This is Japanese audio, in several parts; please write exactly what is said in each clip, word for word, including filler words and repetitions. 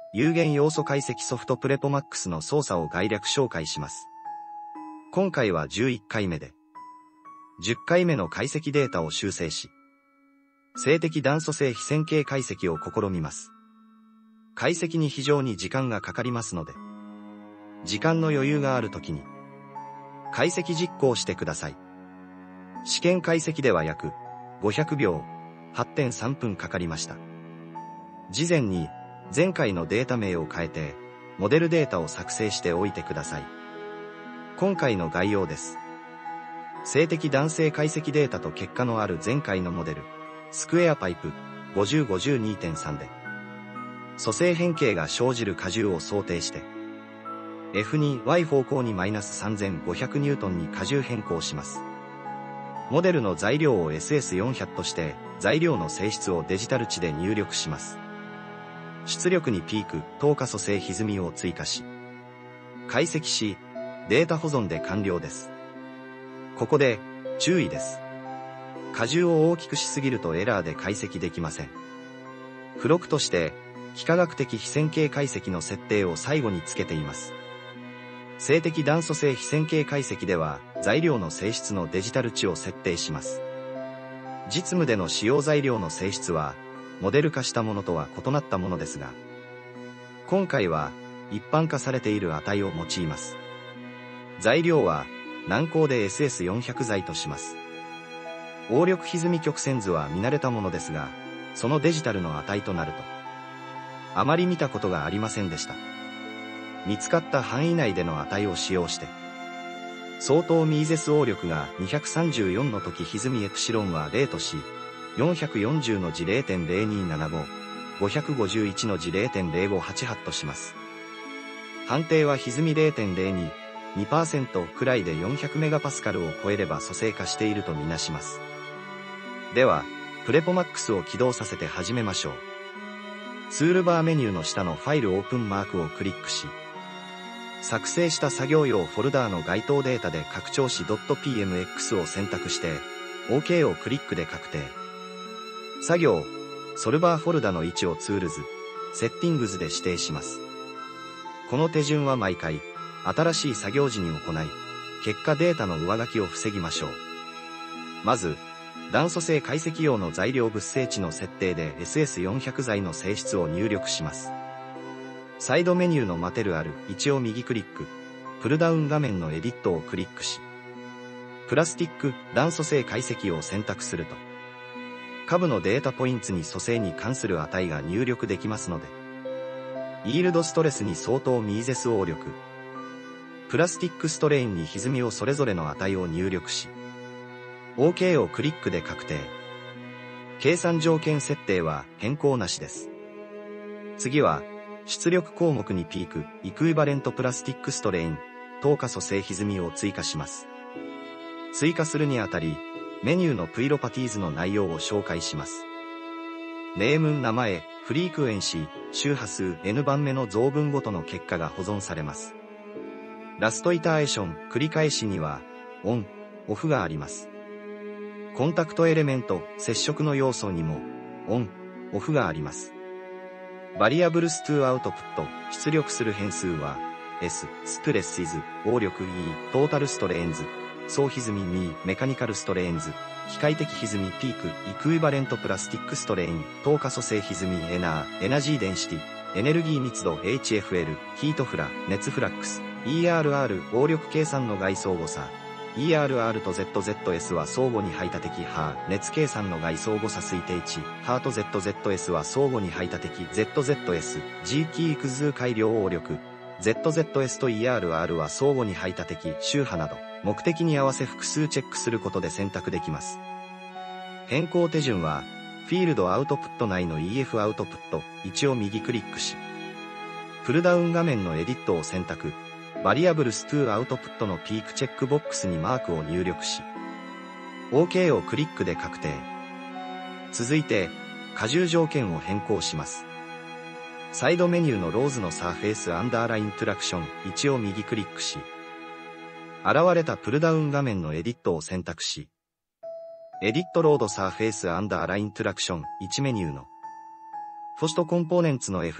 有限要素解析ソフトプレポマックスの操作を概略紹介します。今回はじゅういっかいめで、じゅっかいめの解析データを修正し、静的弾素性非線形解析を試みます。解析に非常に時間がかかりますので、時間の余裕があるときに、解析実行してください。試験解析では約ごひゃくびょう、はってんさんぷんかかりました。事前に前回のデータ名を変えて、モデルデータを作成しておいてください。今回の概要です。静的弾性解析データと結果のある前回のモデル、スクエアパイプ ごじゅうごじゅうにてんさん で、組成変形が生じる荷重を想定して、エフツーワイ 方向にマイナスさんぜんごひゃくニュートンに荷重変更します。モデルの材料を エスエスよんひゃく として、材料の性質をデジタル値で入力します。出力にピーク、等価組成歪みを追加し、解析し、データ保存で完了です。ここで、注意です。荷重を大きくしすぎるとエラーで解析できません。付録として、幾何学的非線形解析の設定を最後につけています。静的弾素性非線形解析では、材料の性質のデジタル値を設定します。実務での使用材料の性質は、モデル化したものとは異なったものですが、今回は、一般化されている値を用います。材料は、軟鋼で エスエスよんひゃく 材とします。応力歪み曲線図は見慣れたものですが、そのデジタルの値となると、あまり見たことがありませんでした。見つかった範囲内での値を使用して、相当ミーゼス応力がにひゃくさんじゅうよんの時歪みエプシロンはゼロとし、よんひゃくよんじゅうの時 ゼロてんゼロにーななご、ごひゃくごじゅういちの時 ゼロてんゼロごはちはち とします。判定は歪み ゼロてんゼロに、にパーセント くらいでよんひゃくメガパスカルを超えれば組成化しているとみなします。では、プレポマックスを起動させて始めましょう。ツールバーメニューの下のファイルオープンマークをクリックし、作成した作業用フォルダーの該当データで拡張子 .pmx を選択して、OK をクリックで確定。作業、ソルバーフォルダの位置をツールズ、セッティングズで指定します。この手順は毎回、新しい作業時に行い、結果データの上書きを防ぎましょう。まず、弾素性解析用の材料物性値の設定で エスエスよんひゃく 材の性質を入力します。サイドメニューのマテルある位置を右クリック、プルダウン画面のエディットをクリックし、プラスティック弾素性解析を選択すると、下部のデータポイントに組成に関する値が入力できますので、イールドストレスに相当ミーゼス応力、プラスティックストレインに歪みをそれぞれの値を入力し、OK をクリックで確定。計算条件設定は変更なしです。次は、出力項目にピーク、イクイバレントプラスティックストレイン、等価組成歪みを追加します。追加するにあたり、メニューのプイロパティーズの内容を紹介します。ネーム、名前、フリークエンシー、周波数 N 番目の増分ごとの結果が保存されます。ラストイターエーション、繰り返しには、オン、オフがあります。コンタクトエレメント、接触の要素にも、オン、オフがあります。バリアブルストゥアウトプット、出力する変数は、S、ストレスイズ、応力 E、トータルストレーンズ、総歪み ミー、メカニカルストレーンズ、機械的歪みピーク、イクイバレントプラスティックストレイン、等価組成歪みエナー、エナジーデンシティ、エネルギー密度 エイチエフエル、ヒートフラ、熱フラックス、イーアールアール、応力計算の外相互差、イーアールアール と ゼットゼットエス は相互に排他的波、熱計算の外相互差推定値、波と ゼットゼットエス は相互に排他的 ゼットゼットエス、G キーイクズ改良応力、ゼットゼットエス と イーアールアール は相互に排他的周波など、目的に合わせ複数チェックすることで選択できます。変更手順は、フィールドアウトプット内の イーエフ アウトプット、位置を右クリックし、プルダウン画面のエディットを選択、バリアブルストゥアウトプットのピークチェックボックスにマークを入力し、OK をクリックで確定。続いて、荷重条件を変更します。サイドメニューのローズのサーフェイスアンダーライントラクション、位置を右クリックし、現れたプルダウン画面のエディットを選択し、エディットロードサーフェイスアンダーライントラクション、位置メニューのフォストコンポーネンツの エフツー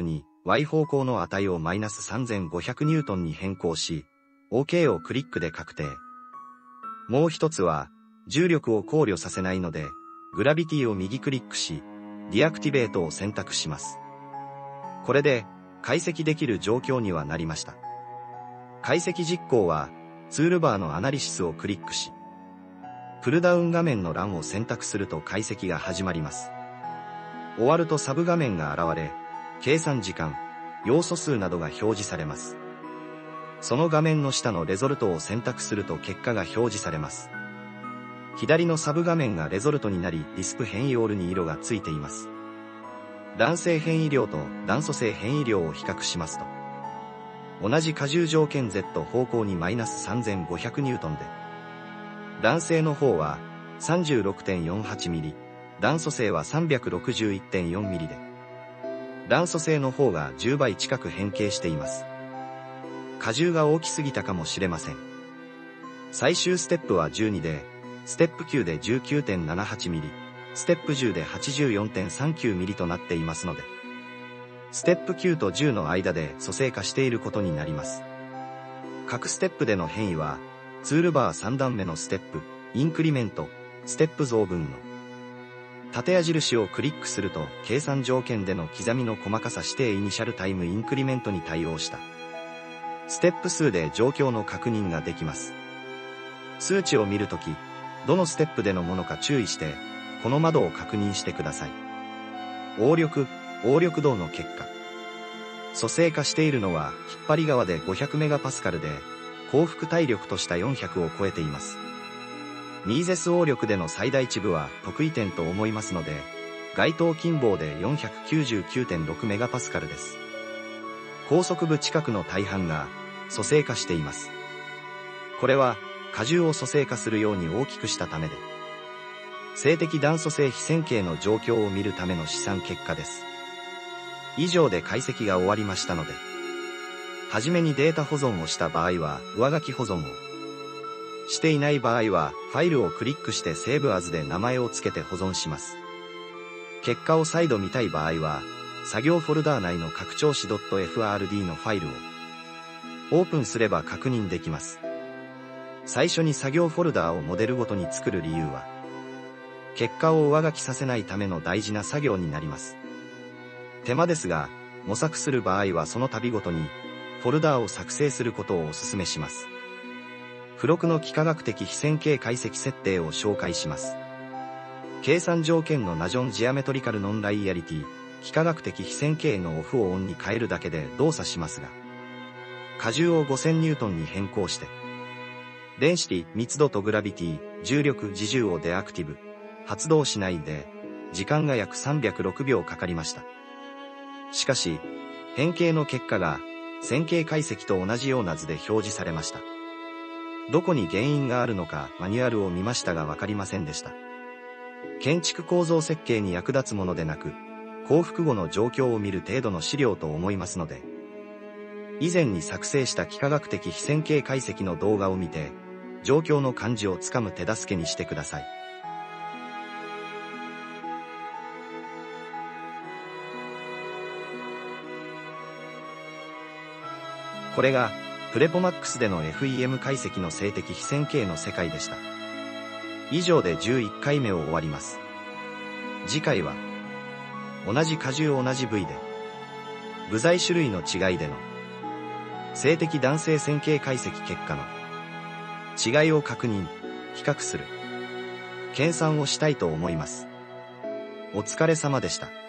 Y 方向の値をマイナスさんぜんごひゃくニュートンに変更し、OK をクリックで確定。もう一つは、重力を考慮させないので、グラビティを右クリックし、ディアクティベートを選択します。これで、解析できる状況にはなりました。解析実行は、ツールバーのアナリシスをクリックし、プルダウン画面の欄を選択すると解析が始まります。終わるとサブ画面が現れ、計算時間、要素数などが表示されます。その画面の下のレゾルトを選択すると結果が表示されます。左のサブ画面がレゾルトになり、ディスプ変異オールに色がついています。弾性変異量と弾素性変異量を比較しますと、同じ荷重条件 Z 方向にマイナスさんぜんごひゃくニュートンで、弾性の方は さんじゅうろくてんよんはちミリ、弾素性は さんびゃくろくじゅういってんよんミリで、弾素性の方がじゅうばい近く変形しています。荷重が大きすぎたかもしれません。最終ステップはじゅうにで、ステップきゅうで じゅうきゅうてんななはちミリ、ステップじゅうで はちじゅうよんてんさんきゅうミリとなっていますので、ステップきゅうとじゅうの間で組成化していることになります。各ステップでの変異は、ツールバーさん段目のステップ、インクリメント、ステップ増分の縦矢印をクリックすると、計算条件での刻みの細かさ指定イニシャルタイムインクリメントに対応したステップ数で状況の確認ができます。数値を見るとき、どのステップでのものか注意して、この窓を確認してください。応力、応力動の結果。組成化しているのは、引っ張り側で ごひゃくメガパスカル で、降伏体力としたよんひゃくを超えています。ミーゼス応力での最大値部は得意点と思いますので、該当近傍で よんひゃくきゅうじゅうきゅうてんろくメガパスカル です。高速部近くの大半が組成化しています。これは荷重を組成化するように大きくしたためで、静的弾素性非線形の状況を見るための試算結果です。以上で解析が終わりましたので、はじめにデータ保存をした場合は上書き保存を、していない場合はファイルをクリックしてセーブアズで名前を付けて保存します。結果を再度見たい場合は、作業フォルダー内の拡張子 .frd のファイルをオープンすれば確認できます。最初に作業フォルダーをモデルごとに作る理由は、結果を上書きさせないための大事な作業になります。手間ですが、模索する場合はその度ごとにフォルダーを作成することをお勧めします。付録の幾何学的非線形解析設定を紹介します。計算条件のナジョンジアメトリカルノンライアリティ、幾何学的非線形のオフをオンに変えるだけで動作しますが、荷重をごせんニュートンに変更して、デンシティ、密度とグラビティ、重力、自重をデアクティブ、発動しないで、時間が約さんびゃくろくびょうかかりました。しかし、変形の結果が、線形解析と同じような図で表示されました。どこに原因があるのかマニュアルを見ましたがわかりませんでした。建築構造設計に役立つものでなく、降伏後の状況を見る程度の資料と思いますので、以前に作成した幾何学的非線形解析の動画を見て、状況の感じをつかむ手助けにしてください。これが、プレポマックスでの エフイーエム 解析の静的非線形の世界でした。以上でじゅういっかいめを終わります。次回は、同じ荷重同じ部位で、部材種類の違いでの、静的弾性線形解析結果の、違いを確認、比較する、研鑽をしたいと思います。お疲れ様でした。